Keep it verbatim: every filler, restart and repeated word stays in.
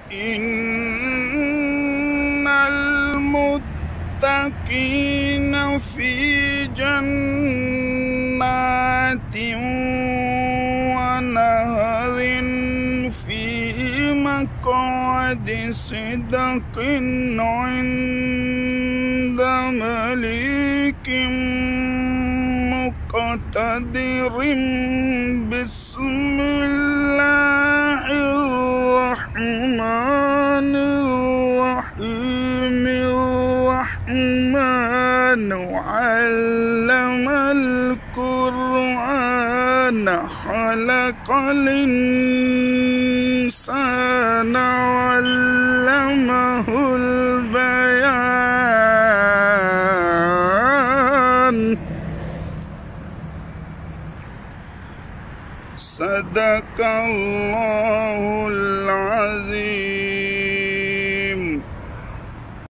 إن المتقين في جنات ونهر في مقعد صدق عند مليك مقتدر. بسم الله الرحمن الرحيم. الرحمن علم القرآن خلق الإنسان علمه البيان. صدق الله